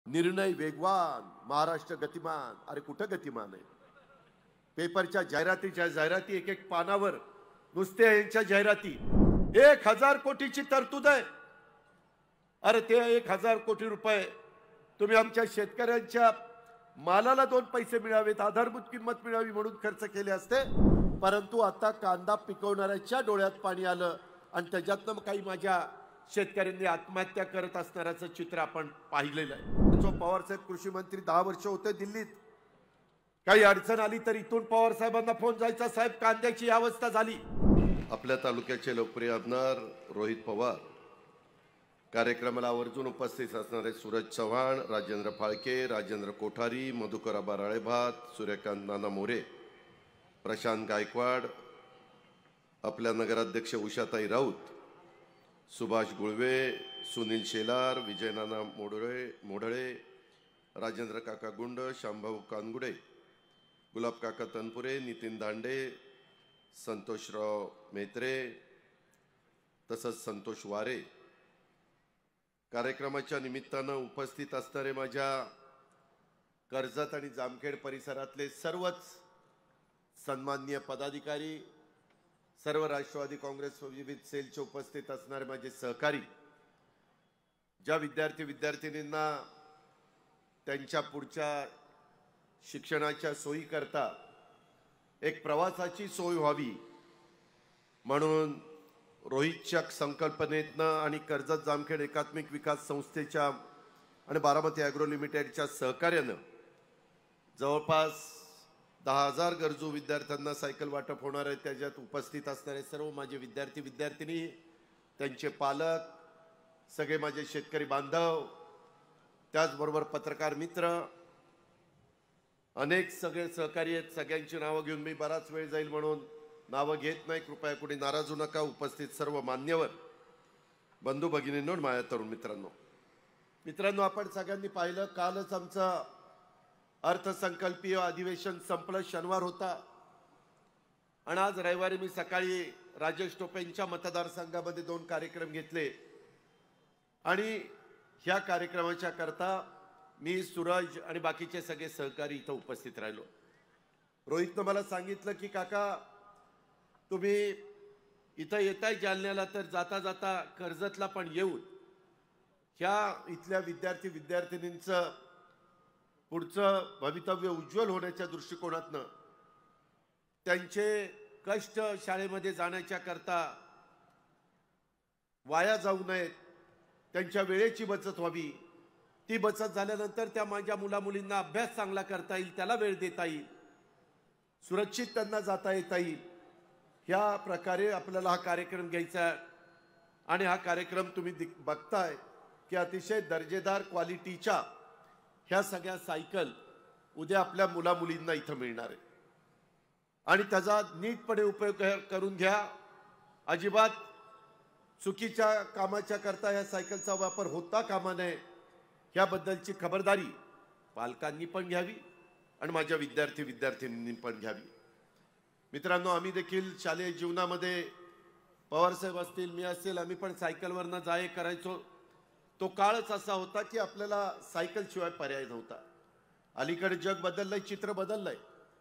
निर्णय वेगवान, महाराष्ट्र गतिमान. अरे कुठं गतिमान आहे? पेपरच्या जाहिराती एक एक पानावर नुसते यांच्या जाहिराती. 1000 कोटीची तरतूद आहे. अरे ते 1000 कोटी रुपये तुम्ही आमच्या शेतकऱ्यांच्या मालाला 2 पैसे मिळावेत, आधारभूत किंमत मिळावी म्हणून खर्च केले असते. परंतु आता कांदा पिकवणाऱ्याच्या डोळ्यात पाणी आलं आणि त्याच्यातनं काही माझ्या शेतकऱ्यांनी आत्महत्या करत असणाऱ्याचं चित्र आपण पाहिलेलं आहे. जो पवार साहेब कृषी मंत्री 10 वर्ष होते दिल्लीत, काही अडचण आली तर इथून पवार साहेबांना फोन जायचा, साहेब कांद्याची अवस्था झाली. आपल्या तालुक्याचे लोकप्रिय आमदार रोहित पवार, कार्यक्रमाला आवर्जून उपस्थित असणारे सूरज चव्हाण, राजेंद्र फाळके, राजेंद्र कोठारी, मधुकर आबा राळेभात, सूर्यकांत नाना मोरे, प्रशांत गायकवाड, आपल्या नगराध्यक्ष उषाताई राऊत, सुभाष गुळवे, सुनील शेलार, विजय नाना मोढळे, राजेंद्र काका गुंड, शांभाऊ कानगुडे, गुलाब काका तनपुरे, नितीन दांडे, संतोषराव मेत्रे, तसंच संतोष वारे. कार्यक्रमाच्या निमित्तानं उपस्थित असणारे माझ्या कर्जत आणि जामखेड परिसरातले सर्वच सन्माननीय पदाधिकारी, सर्व राष्ट्रवादी काँग्रेस विविध सेलचे उपस्थित असणारे माझे सहकारी, ज्या विद्यार्थींना त्यांच्या पुढच्या शिक्षणाच्या सोयीकरता एक प्रवासाची सोय व्हावी म्हणून रोहितच्या संकल्पनेतनं आणि कर्जत जामखेड एकात्मिक विकास संस्थेच्या आणि बारामती ॲग्रो लिमिटेडच्या सहकार्यानं जवळपास 10,000 गरजू विद्यार्थ्यांना सायकल वाटप होणार आहे. त्याच्यात उपस्थित असणारे सर्व माझे विद्यार्थी, त्यांचे पालक, सगळे माझे शेतकरी बांधव, त्याचबरोबर पत्रकार मित्र, अनेक सगळे सहकारी आहेत. सगळ्यांची नावं घेऊन मी बराच वेळ जाईल म्हणून नावं घेत नाही, कृपया कोणी नाराज होऊ नका. उपस्थित सर्व मान्यवर बंधू भगिनींनो, माझ्या तरुण मित्रांनो, आपण सगळ्यांनी पाहिलं, कालच आमचं अर्थसंकल्पीय अधिवेशन संपलं, शनिवार होता आणि आज रविवारी मी सकाळी राजेश टोपेंच्या मतदारसंघामध्ये 2 कार्यक्रम घेतले आणि ह्या कार्यक्रमाच्या करता मी, सूरज आणि बाकीचे सगळे सहकारी इथं उपस्थित राहिलो. रोहितनं मला सांगितलं की काका तुम्ही इथं येताय जालन्याला, तर जाता जाता कर्जतला पण येऊन ह्या इथल्या विद्यार्थींचं पुढचं भवितव्य उज्ज्वल होण्याच्या दृष्टिकोनातनं त्यांचे कष्ट शाळेमध्ये जाण्याच्या करता वाया जाऊ नयेत, त्यांच्या वेळेची बचत व्हावी, ती बचत झाल्यानंतर त्या माझ्या मुलामुलींना अभ्यास चांगला करता येईल, त्याला वेळ देता येईल, सुरक्षित त्यांना जाता येता येईल, ह्या प्रकारे आपल्याला हा कार्यक्रम घ्यायचा. आणि हा कार्यक्रम तुम्ही बघताय की अतिशय दर्जेदार क्वालिटीच्या ह्या सगळ्या सायकल उद्या आपल्या मुलामुलींना इथं मिळणार आहे आणि त्याचा नीटपणे उपयोग करून घ्या. अजिबात चुकीच्या कामाच्या करता ह्या सायकलचा वापर होता कामा नये, ह्याबद्दलची खबरदारी पालकांनी पण घ्यावी आणि माझ्या विद्यार्थींनी पण घ्यावी. मित्रांनो, आम्ही देखील शालेय जीवनामध्ये पवारसाहेब असतील, मी असेल, आम्ही पण सायकलवरनं जाये करायचो. तो काळच असा होता की आपल्याला सायकल शिवाय पर्याय नव्हता. अलीकडे जग बदललंय, चित्र बदललंय,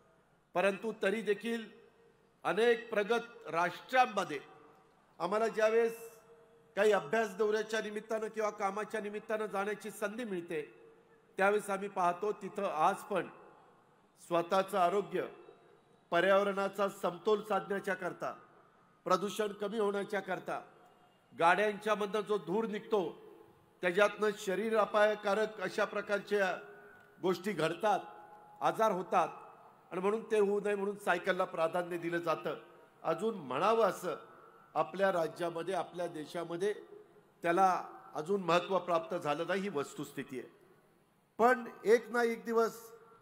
परंतु तरी देखील अनेक प्रगत राष्ट्रांमध्ये आम्हाला ज्यावेळेस काही अभ्यास दौऱ्याच्या निमित्तानं किंवा कामाच्या निमित्तानं जाण्याची संधी मिळते, त्यावेळेस आम्ही पाहतो तिथं आज पण स्वतःचं आरोग्य, पर्यावरणाचा समतोल साधण्याच्या करता, प्रदूषण कमी होण्याच्या करता, गाड्यांच्या मधनं जो धूर निघतो त्याच्यातनं शरीर अपायकारक अशा प्रकारच्या गोष्टी घडतात, आजार होतात आणि म्हणून ते होऊ नये म्हणून सायकलला प्राधान्य दिलं जातं. अजून म्हणावं असं आपल्या राज्यामध्ये, आपल्या देशामध्ये त्याला अजून महत्त्व प्राप्त झालं नाही, ही वस्तुस्थिती आहे. पण एक ना एक दिवस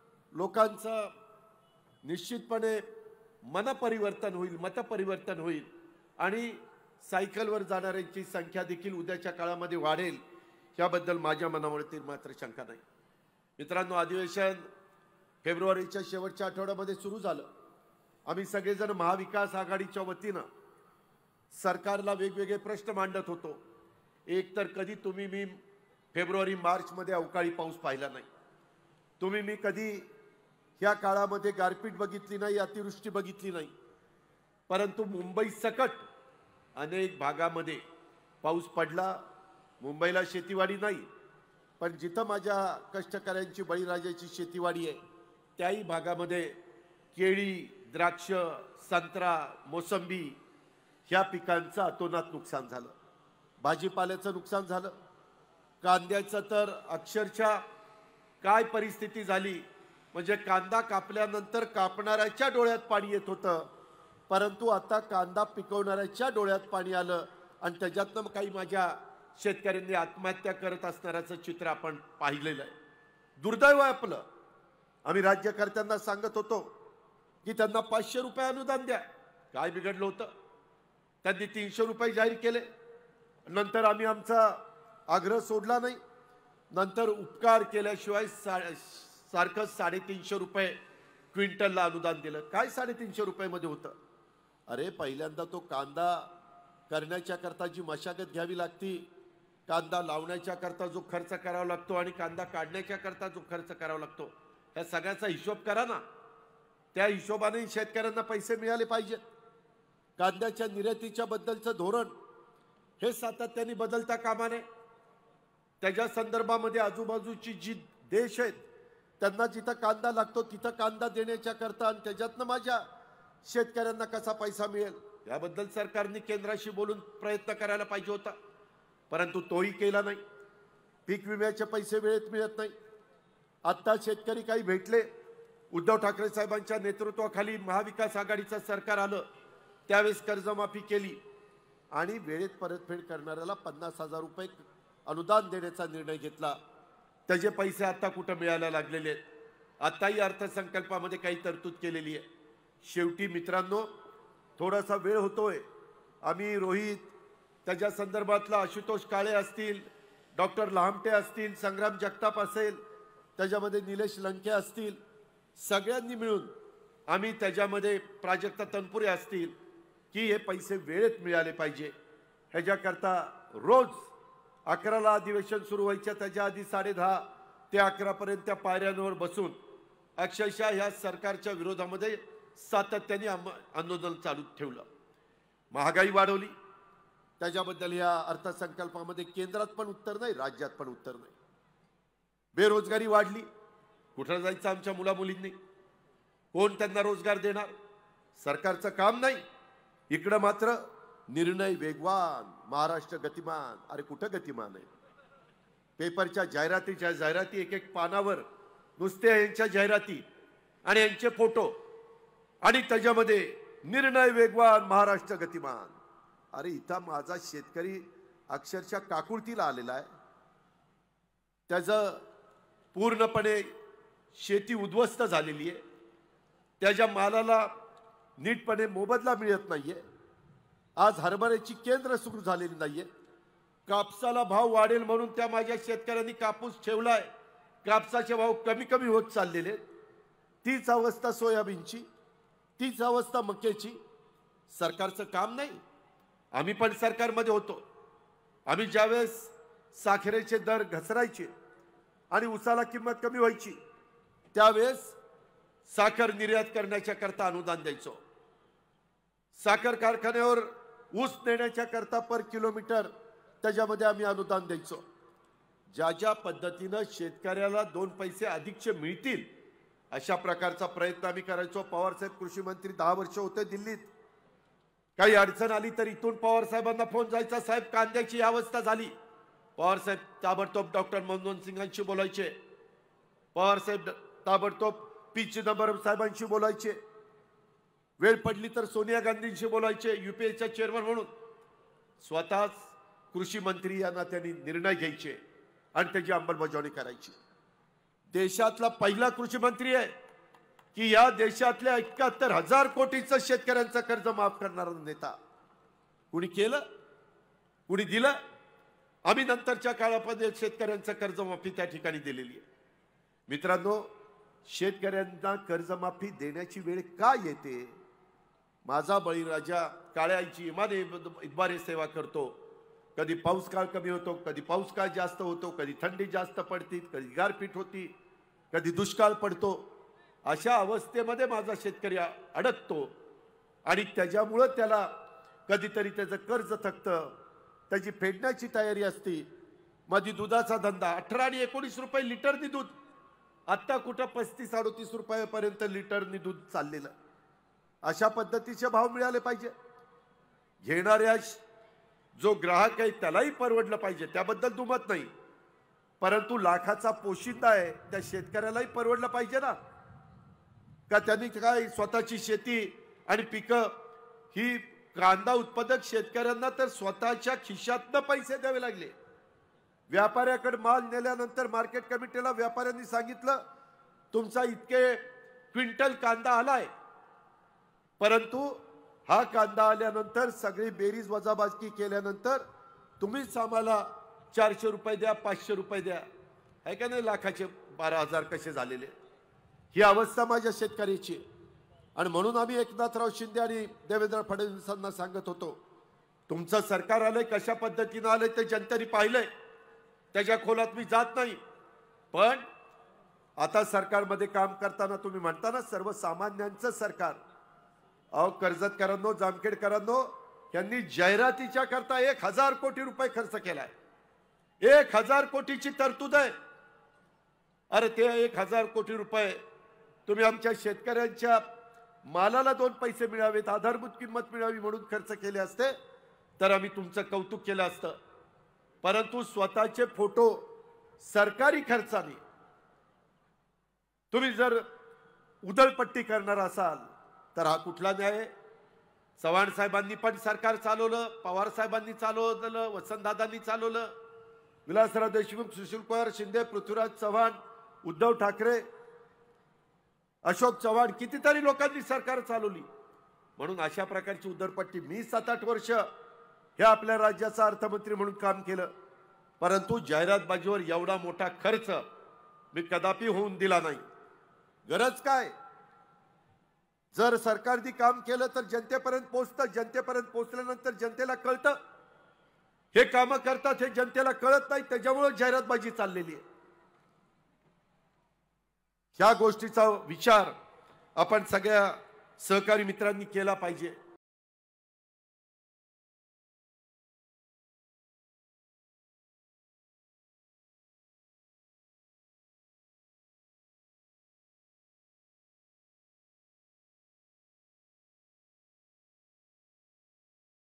लोकांचं निश्चितपणे मनपरिवर्तन होईल, मतपरिवर्तन होईल आणि सायकलवर जाणाऱ्यांची संख्या देखील उद्याच्या काळामध्ये वाढेल, याबद्दल माझ्या मनामध्ये मात्र शंका नाही. मित्रांनो, अधिवेशन फेब्रुवारीच्या शेवटच्या आठवड्यामध्ये सुरू झालं. आम्ही सगळेजण महाविकास आघाडीच्या वतीनं सरकारला वेगवेगळे प्रश्न मांडत होतो. एक तर कधी तुम्ही मी फेब्रुवारी मार्च मध्ये अवकाळी पाऊस पाहिला नाही। तुम्ही मी कधी या काळामध्ये गारपीट बघितली नाही, अतिवृष्टी बघितली नाही, परंतु मुंबई सकट अनेक भागामध्ये पाऊस पडला। मुंबईला शेतीवाडी नाही, पण जिथं माझ्या कष्टकऱ्यांची बळीराजाची शेतीवाडी आहे त्याही भागामध्ये केळी, द्राक्ष, संत्रा, मोसंबी ह्या पिकांचं अतोनात नुकसान झालं। भाजीपाल्याचं नुकसान झालं। कांद्याचं तर अक्षरशः काय परिस्थिती झाली, म्हणजे कांदा कापल्यानंतर कापणाऱ्याच्या डोळ्यात पाणी येत होतं, परंतु आता कांदा पिकवणाऱ्याच्या डोळ्यात पाणी आलं आणि त्याच्यातनं काही माझ्या शेतकऱ्यांनी आत्महत्या करत असणाऱ्याचं चित्र आपण पाहिलेलं आहे। दुर्दैव आहे आपलं। आम्ही राज्यकर्त्यांना सांगत होतो की त्यांना 500 रुपये अनुदान द्या, काय बिघडलं होतं? त्यांनी 300 रुपये जाहीर केले। नंतर आम्ही आमचा आग्रह सोडला नाही। नंतर उपकार केल्याशिवाय सारखं 350 रुपये क्विंटलला अनुदान दिलं। काय 350 रुपयामध्ये होतं? अरे पहिल्यांदा तो कांदा करण्याच्या करता जी मशागत घ्यावी लागती, कांदा लावण्याच्या करता जो खर्च करावा लागतो आणि कांदा काढण्याच्या करता जो खर्च करावा लागतो, या सगळ्याचा हिशोब करा ना। त्या हिशोबाने शेतकऱ्यांना पैसे मिळाले पाहिजेत। कांद्याच्या निर्यातीच्या बद्दलचं धोरण हे सातत्याने बदलता कामा नये। त्याच्या संदर्भामध्ये आजूबाजूची जी देश आहेत त्यांना जिथं कांदा लागतो तिथं कांदा देण्याच्या करता आणि त्याच्यातनं माझ्या शेतकऱ्यांना कसा पैसा मिळेल याबद्दल सरकारने केंद्राशी बोलून प्रयत्न करायला पाहिजे होता, परंतु तोही केला नाही। पीक विम्याचे पैसे वेळेत मिळत नाही। आता शेतकरी काही भेटले, उद्धव ठाकरे साहेबांच्या नेतृत्वाखाली महाविकास आघाडीचं सरकार आलं, त्यावेळेस कर्जमाफी केली आणि वेळेत परतफेड करणाऱ्याला 50,000 रुपये अनुदान देण्याचा निर्णय घेतला। त्याचे पैसे आता कुठं मिळायला लागलेले आहेत? आताही अर्थसंकल्पामध्ये काही तरतूद केलेली आहे। शेवटी मित्रांनो, थोडासा वेळ होतोय। आम्ही रोहित, त्याच्या संदर्भातला आशुतोष काळे असतील, डॉक्टर लहामटे असतील, संग्राम जगताप असेल, त्याच्यामध्ये निलेश लंके असतील, सगळ्यांनी मिळून आम्ही त्याच्यामध्ये प्राजक्ता तनपुरे असतील की हे पैसे वेळेत मिळाले पाहिजे। ह्याच्याकरता रोज 11ला अधिवेशन सुरू व्हायच्या त्याच्या आधी 10:30 ते 11 पर्यंत त्या पायऱ्यांवर बसून अक्षरशः ह्या सरकारच्या विरोधामध्ये सातत्याने आंदोलन चालू ठेवलं। महागाई वाढवली, त्याच्याबद्दल या अर्थसंकल्पामध्ये केंद्रात पण उत्तर नाही, राज्यात पण उत्तर नाही। बेरोजगारी वाढली, कुठं जायचं आमच्या मुलामुलींनी? कोण त्यांना रोजगार देणार? सरकारचं काम नाही। इकडं मात्र निर्णय वेगवान, महाराष्ट्र गतिमान। अरे कुठं गतिमान आहे? पेपरच्या जाहिराती एक एक पानावर नुसते यांच्या जाहिराती आणि यांचे फोटो आणि त्याच्यामध्ये निर्णय वेगवान, महाराष्ट्र गतिमान। अरे इथं माझा शेतकरी अक्षरशः काकुळतीला आलेला आहे। त्याचं पूर्णपणे शेती उद्ध्वस्त झालेली आहे। त्याच्या मालाला नीटपणे मोबदला मिळत नाहीये। आज हरभऱ्याची केंद्र सुरू झालेली नाहीये। कापसाला भाव वाढेल म्हणून त्या माझ्या शेतकऱ्यांनी कापूस ठेवलाय, कापसाचे भाव कमी कमी होत चाललेले। तीच अवस्था सोयाबीनची, तीच अवस्था मक्याची। सरकारचं काम नाही। आम्ही पण सरकारमध्ये होतो। आम्ही ज्यावेळेस साखरेचे दर घसरायचे आणि उसाला किंमत कमी व्हायची त्यावेळेस साखर निर्यात करण्याच्या करता अनुदान द्यायचो। साखर कारखान्यावर ऊस नेण्याच्या करता पर किलोमीटर त्याच्यामध्ये आम्ही अनुदान द्यायचो। ज्या पद्धतीनं शेतकऱ्याला 2 पैसे अधिकचे मिळतील अशा प्रकारचा प्रयत्न आम्ही करायचो। पवार साहेब कृषी मंत्री 10 वर्ष होते दिल्लीत। काही अडचण आली तर इथून पवार साहेबांना फोन जायचा, साहेब कांद्याची अवस्था झाली। पवार साहेब ताबडतोब डॉक्टर मनमोहन सिंगांशी बोलायचे, पवार साहेब ताबडतोब पी चिदंबरम साहेबांशी बोलायचे, वेळ पडली तर सोनिया गांधींशी बोलायचे। यूपीएच्या चेअरमन म्हणून स्वतःच कृषी मंत्री यांना त्यांनी निर्णय घ्यायचे आणि त्याची अंमलबजावणी करायची। देशातला पहिला कृषी मंत्री आहे की या देशातल्या 71,000 कोटीचं शेतकऱ्यांचं कर्ज माफ करणारा नेता। कुणी केलं? कुणी दिलं? आम्ही नंतरच्या काळामध्ये शेतकऱ्यांचं कर्जमाफी त्या ठिकाणी दिलेली आहे। मित्रांनो, शेतकऱ्यांना कर्जमाफी देण्याची वेळ का येते? माझा बळीराजा काळ्याची इमाने इतबारे सेवा करतो, कधी पाऊस काळ कमी होतो, कधी पाऊस काळ जास्त होतो, कधी थंडी जास्त पडते, कधी गारपीट होती, कधी दुष्काळ पडतो. अशा अवस्थेमध्ये माझा शेतकरी अडकतो आणि त्याच्यामुळं त्याला कधीतरी त्याचं कर्ज थकतं, त्याची फेडण्याची तयारी असते. माझी दुधाचा धंदा 18 आणि 19 रुपये लिटरनी दूध, आत्ता कुठं 35-38 रुपयापर्यंत लिटरनी दूध चाललेलं. अशा पद्धतीचे भाव मिळाले पाहिजे. घेणाऱ्या जो ग्राहक आहे त्यालाही परवडलं पाहिजे, त्याबद्दल दुमत नाही. परंतु लाखाचा पोशिंदा आहे त्या शेतकऱ्यालाही परवडलं पाहिजे ना. का त्यांनी काय स्वतःची शेती आणि पिकं, ही कांदा उत्पादक शेतकऱ्यांना तर स्वतःच्या खिशातनं पैसे द्यावे लागले. व्यापाऱ्याकडे माल नेल्यानंतर मार्केट कमिटीला व्यापाऱ्यांनी सांगितलं तुमचा इतके क्विंटल कांदा आलाय, परंतु हा कांदा आल्यानंतर सगळी बेरीज वजाबाकी केल्यानंतर तुम्हीच आम्हाला 400 रुपये द्या, 500 रुपये द्या. आहे का नाही? लाखाचे 12,000 कसे झालेले. ही अवस्था माझ्या शेतकऱ्याची. आणि म्हणून आम्ही एकनाथराव शिंदे आणि देवेंद्र फडणवीसांना सांगत होतो, तुमचं सरकार आलंय, कशा पद्धतीनं आलंय ते जनतेने पाहिलंय, त्याच्या खोलात मी जात नाही. पण आता सरकारमध्ये काम करताना तुम्ही म्हणता ना सर्वसामान्यांचं सरकार. अहो कर्जतकरांनो, जामखेडकरांनो, यांनी जाहिरातीच्या करता 1,000 कोटी रुपये खर्च केलाय. 1,000 कोटीची तरतूद आहे. अरे ते 1,000 कोटी रुपये तुम्ही आमच्या शेतकऱ्यांच्या मालाला 2 पैसे मिळावेत, आधारभूत किंमत मिळावी म्हणून खर्च केले असते तर आम्ही तुमचं कौतुक केलं असतं. परंतु स्वतःचे फोटो सरकारी खर्चाने तुम्ही जर उधळपट्टी करणार असाल तर हा कुठला न्याय? चव्हाण साहेबांनी पण सरकार चालवलं, पवार साहेबांनी चालवलं, वसंतदादांनी चालवलं, विलासराव देशमुख, सुशील कुमार शिंदे, पृथ्वीराज चव्हाण, उद्धव ठाकरे, अशोक चव्हाण, कितीतरी लोकांनी सरकार चालवली. म्हणून अशा प्रकारची उधळपट्टी, मी 7-8 वर्ष हे आपल्या राज्याचा अर्थमंत्री म्हणून काम केलं, परंतु जाहिरातबाजीवर एवढा मोठा खर्च मी कदापि होऊन दिला नाही. गरज काय? जर सरकारने काम केलं तर जनतेपर्यंत पोहोचतं. जनतेपर्यंत पोहोचल्यानंतर जनतेला कळतं हे कामं करतात, हे जनतेला कळत नाही, त्याच्यामुळे जाहिरातबाजी चाललेली आहे. ह्या गोष्टीचा विचार आपण सगळ्या सहकारी मित्रांनी केला पाहिजे.